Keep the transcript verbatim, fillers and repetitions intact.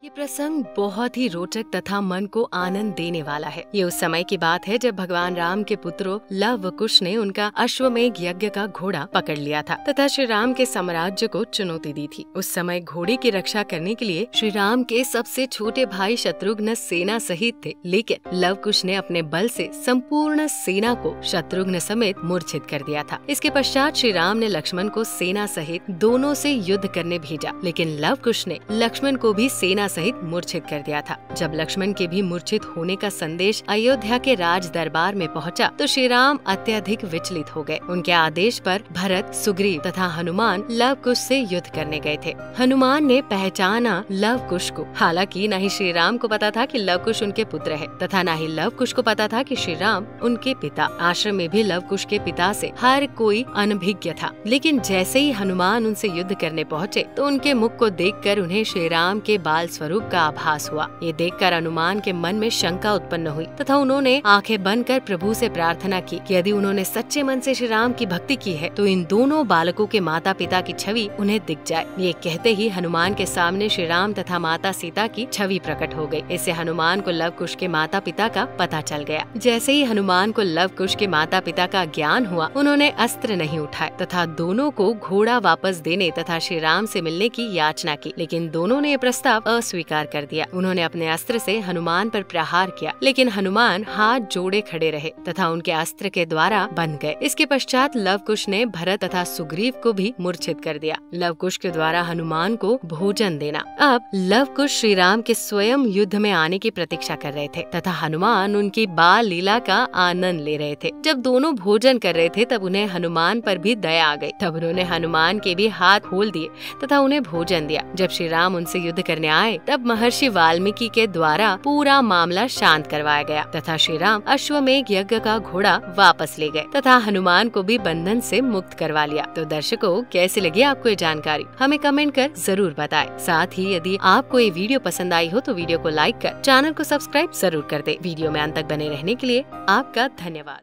ये प्रसंग बहुत ही रोचक तथा मन को आनंद देने वाला है। ये उस समय की बात है जब भगवान राम के पुत्रों लव व कुश ने उनका अश्वमेध यज्ञ का घोड़ा पकड़ लिया था तथा श्री राम के साम्राज्य को चुनौती दी थी। उस समय घोड़े की रक्षा करने के लिए श्री राम के सबसे छोटे भाई शत्रुघ्न सेना सहित थे, लेकिन लव कुश ने अपने बल से संपूर्ण सेना को शत्रुघ्न समेत मूर्छित कर दिया था। इसके पश्चात श्री राम ने लक्ष्मण को सेना सहित दोनों से युद्ध करने भेजा, लेकिन लव कुश ने लक्ष्मण को भी सेना सहित मूर्छित कर दिया था। जब लक्ष्मण के भी मूर्छित होने का संदेश अयोध्या के राज दरबार में पहुंचा, तो श्री राम अत्यधिक विचलित हो गए। उनके आदेश पर भरत, सुग्रीव तथा हनुमान लव कुश से युद्ध करने गए थे। हनुमान ने पहचाना लव कुश को। हालांकि न ही श्री राम को पता था कि लव कुश उनके पुत्र है तथा न ही लव कुश को पता था कि श्री राम उनके पिता। आश्रम में भी लव कुश के पिता से हर कोई अनभिज्ञ था, लेकिन जैसे ही हनुमान उनसे युद्ध करने पहुँचे तो उनके मुख को देखकर उन्हें श्री राम के बाल स्वरूप का आभास हुआ। ये देखकर हनुमान के मन में शंका उत्पन्न हुई तथा उन्होंने आंखें बंद कर प्रभु से प्रार्थना की कि यदि उन्होंने सच्चे मन से श्री राम की भक्ति की है तो इन दोनों बालकों के माता पिता की छवि उन्हें दिख जाए। ये कहते ही हनुमान के सामने श्री राम तथा माता सीता की छवि प्रकट हो गई। इससे हनुमान को लव कुश के माता पिता का पता चल गया। जैसे ही हनुमान को लव कुश के माता पिता का ज्ञान हुआ, उन्होंने अस्त्र नहीं उठाए तथा दोनों को घोड़ा वापस देने तथा श्री राम से मिलने की याचना की, लेकिन दोनों ने प्रस्ताव अस्वीकार कर दिया। उन्होंने अपने अस्त्र से हनुमान पर प्रहार किया, लेकिन हनुमान हाथ जोड़े खड़े रहे तथा उनके अस्त्र के द्वारा बंध गए। इसके पश्चात लव कुश ने भरत तथा सुग्रीव को भी मूर्छित कर दिया। लव कुश के द्वारा हनुमान को भोजन देना। अब लव कुश श्री राम के स्वयं युद्ध में आने की प्रतीक्षा कर रहे थे तथा हनुमान उनकी बाल लीला का आनंद ले रहे थे। जब दोनों भोजन कर रहे थे तब उन्हें हनुमान पर भी दया आ गई। तब उन्होंने हनुमान के भी हाथ खोल दिए तथा उन्हें भोजन दिया। जब श्री राम उनसे युद्ध करने आए तब महर्षि वाल्मीकि के द्वारा पूरा मामला शांत करवाया गया तथा श्री राम अश्वमेध यज्ञ का घोड़ा वापस ले गए तथा हनुमान को भी बंधन से मुक्त करवा लिया। तो दर्शकों, कैसी लगी आपको ये जानकारी? हमें कमेंट कर जरूर बताएं। साथ ही यदि आपको ये वीडियो पसंद आई हो तो वीडियो को लाइक कर चैनल को सब्सक्राइब जरूर कर दे। वीडियो में अंत तक बने रहने के लिए आपका धन्यवाद।